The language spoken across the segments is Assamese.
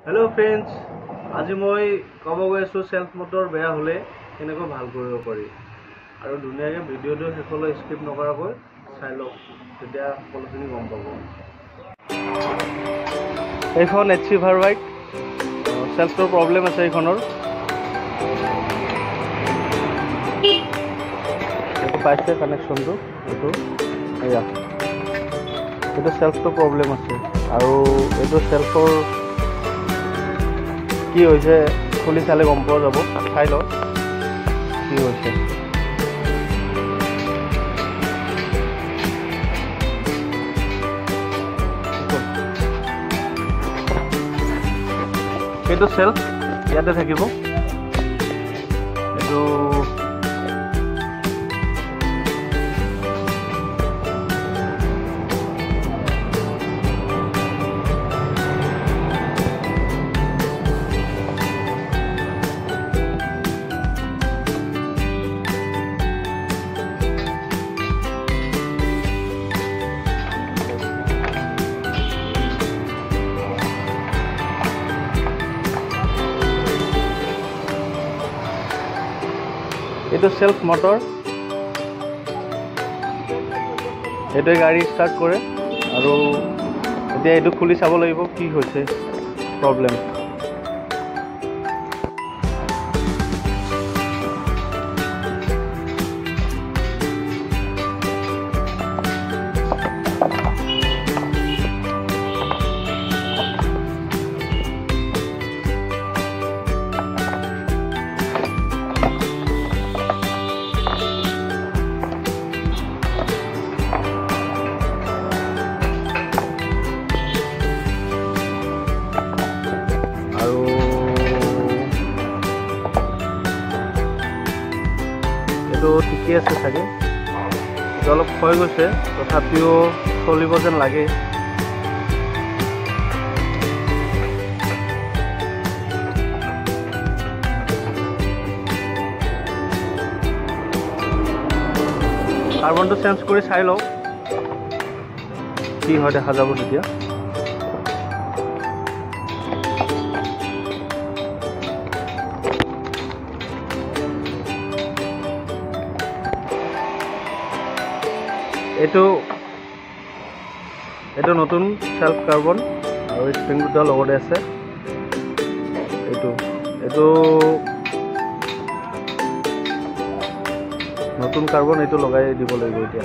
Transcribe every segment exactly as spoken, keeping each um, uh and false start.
Hello friends, আজি মই কব গৈছো সেলফ মোটৰ বেয়া হলে কেনেকৈ ভাল কৰিব পাৰি আৰু দুনিয়াকে ভিডিওটো হেকলৈ স্কিপ নকৰাকৈ চাই লওক তেতিয়া সকলোখিনি গম পাব। এইখন এইচি ভাৰবাইক সেলফৰ প্ৰবলেম আছে এইখনৰ। এইটো পাইছে কানেকশনটো এইটো এয়া এইটো সেলফৰ প্ৰবলেম আছে আৰু এইটো সেলফৰ কি হৈছে খুলি চালে গম পোৱা যাব। চাই লওক কি হৈছে। এইটো সেলফ ইয়াতে থাকিব। এইটো এইটো সেলফ মোটৰ, এইটোৱে গাড়ী ষ্টাৰ্ট কৰে আৰু এতিয়া এইটো খুলি চাব লাগিব কি হৈছে প্ৰবলেম। এইটো ঠিকে আছে চাগে, এইটো অলপ ক্ষয় গৈছে তথাপিও চলিব যেন লাগে। কাৰ্বনটো চেঞ্জ কৰি চাই লওক কি হয়, দেখা যাব তেতিয়া। এইটো এইটো নতুন সেলফ কাৰ্বন আৰু স্প্ৰিং দুটা লগতে আছে। এইটো এইটো নতুন কাৰ্বন, এইটো লগাই দিব লাগিব এতিয়া।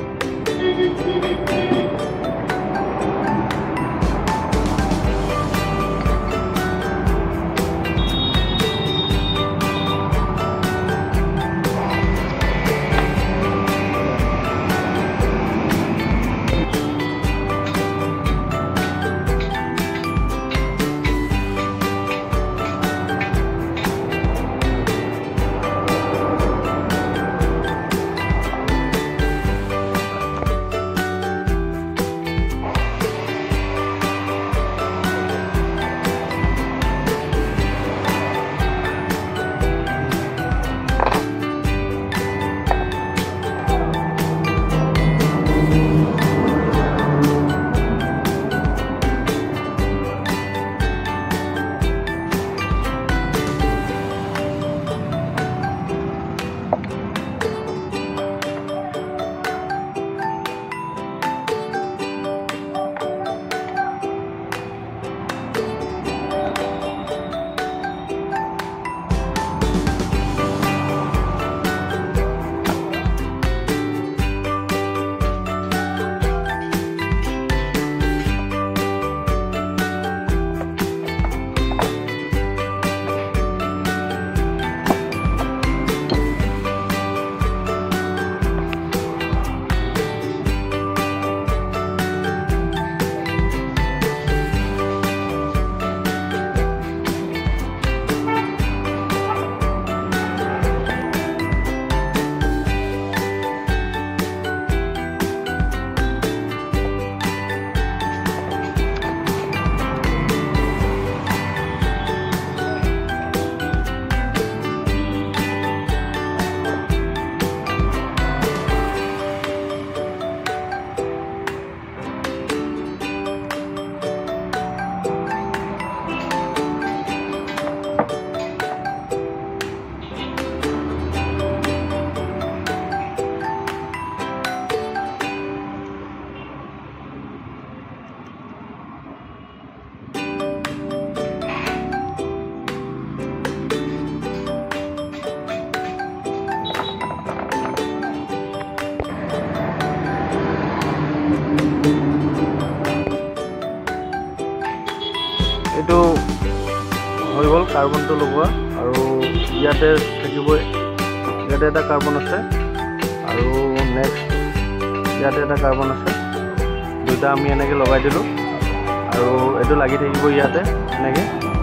হৈ গ'ল কাৰ্বনটো লগোৱা আৰু ইয়াতে থাকিবই ইয়াতে এটা কাৰ্বন আছে আৰু নেক্সট ইয়াতে এটা কাৰ্বন আছে দুটা আমি এনেকৈ লগাই দিলোঁ আৰু এইটো লাগি থাকিব ইয়াতে এনেকৈ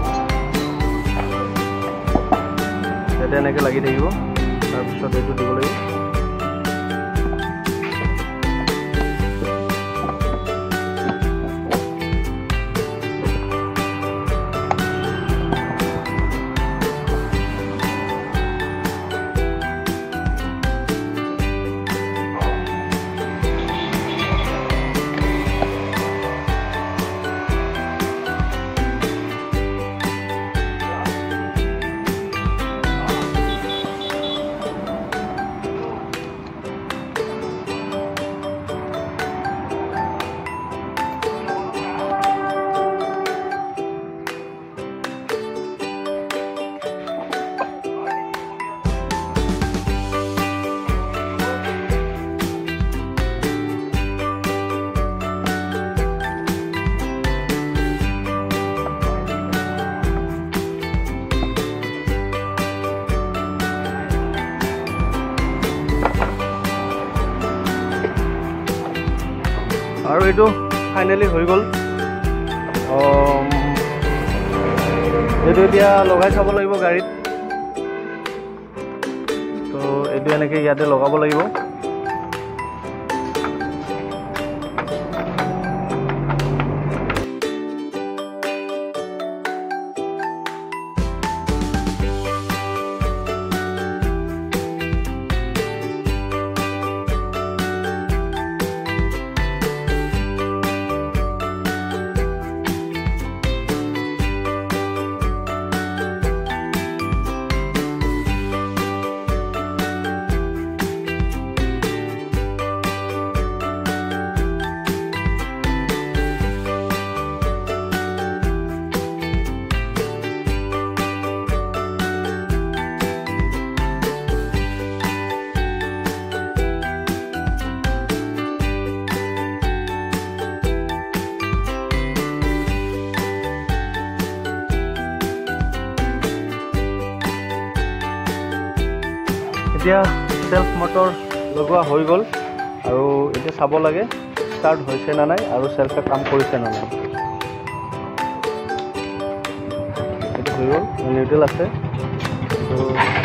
ইয়াতে এনেকৈ লাগি থাকিব তাৰপিছত এইটো দিব লাগিব আৰু এইটো ফাইনেলি হৈ গ'ল এইটো এতিয়া লগাই চাব লাগিব গাড়ীত তো এইটো এনেকৈ ইয়াতে লগাব লাগিব এতিয়া সেলফ মটৰ লগোৱা হৈ গ'ল আৰু এতিয়া চাব লাগে ষ্টাৰ্ট হৈছে না নাই আৰু সেলফে কাম কৰিছে না নাই এইটো হৈ গ'ল নিউট্ৰেল আছে তো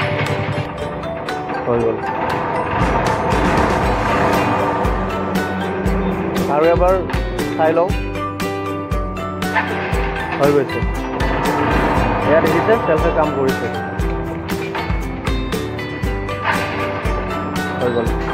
হৈ গ'ল আৰু এবাৰ চাই লওঁ হৈ গৈছে এয়া দেখিছে সেলফে কাম কৰিছে হৈ গ'ল